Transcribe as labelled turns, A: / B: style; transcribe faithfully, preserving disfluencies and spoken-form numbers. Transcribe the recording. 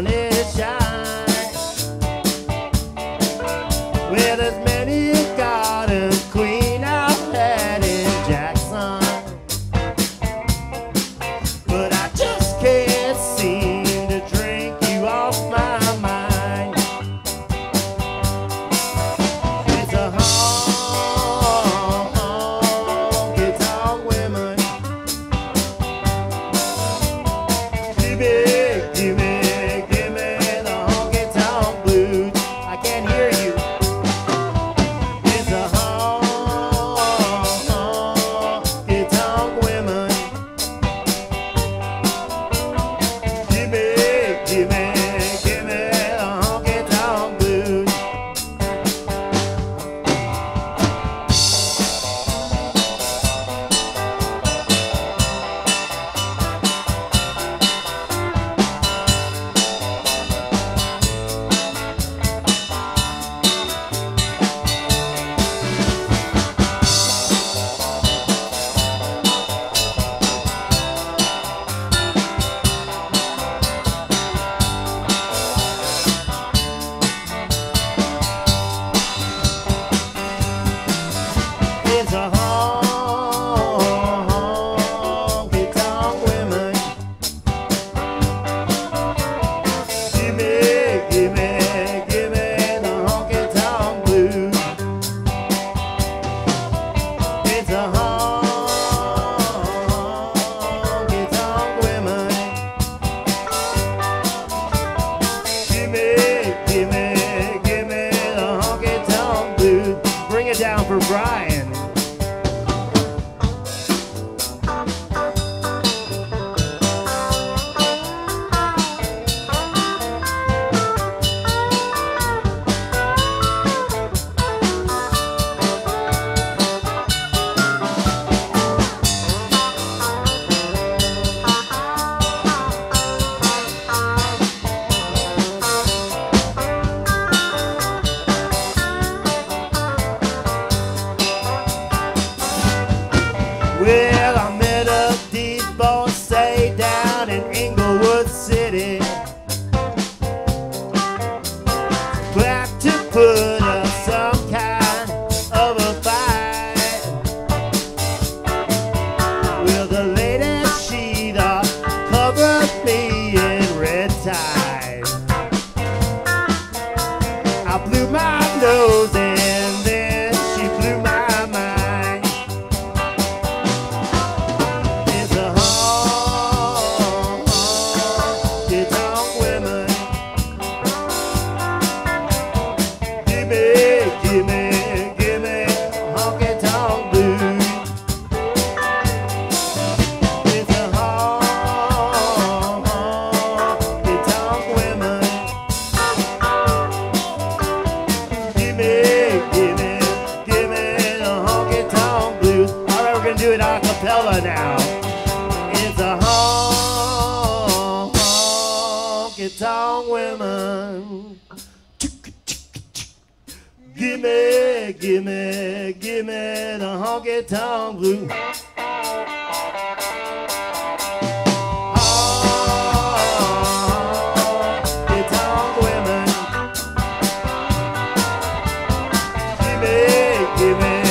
A: sun is shine. Well, there's many a garden queen I've had in Jackson, but I just can't seem to drink you off my mind. It's a honky-tonk women. Give me, give me, give me the honky-tonk blues. I can't hear you. It's a honky-tonk women. Give me, give me, give me the honky-tonk blues. It's a honky-tonk women. Give me, give me, give me the honky-tonk blues. It's a honky-tonk women. Give me, give me, give me the honky-tonk blues. Bring it down for Brian. Well, I met a divorcee down in Englewood City, back to put up some kind of a fight. Well, the lady she thought covered me in red ties. I blew my nose and then she blew my mind. It's a honky-tonk women. Give me, give me, give me honky-tonk blues. It's a honky-tonk women. Give me, give me, give me the honky-tonk blues. All right, we're gonna do it a cappella now. It's a honky-tonk women. Give me, give me, give me the honky-tonk blues. Honky-tonk women. Give me, give me.